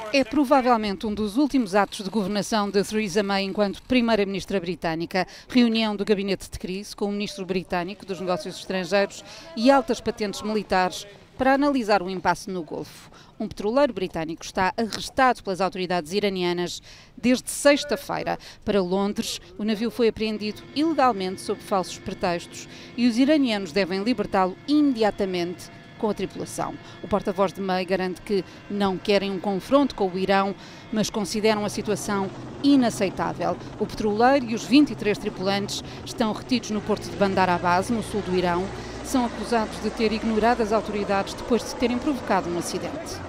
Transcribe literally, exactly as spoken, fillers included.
É provavelmente um dos últimos atos de governação de Theresa May enquanto Primeira-Ministra britânica. Reunião do gabinete de crise com o Ministro britânico dos Negócios Estrangeiros e altas patentes militares para analisar o impasse no Golfo. Um petroleiro britânico está arrestado pelas autoridades iranianas desde sexta-feira. Para Londres, o navio foi apreendido ilegalmente sob falsos pretextos e os iranianos devem libertá-lo imediatamente com a tripulação. O porta-voz de May garante que não querem um confronto com o Irão, mas consideram a situação inaceitável. O petroleiro e os vinte e três tripulantes estão retidos no porto de Bandar Abbas, no sul do Irão. São acusados de ter ignorado as autoridades depois de terem provocado um acidente.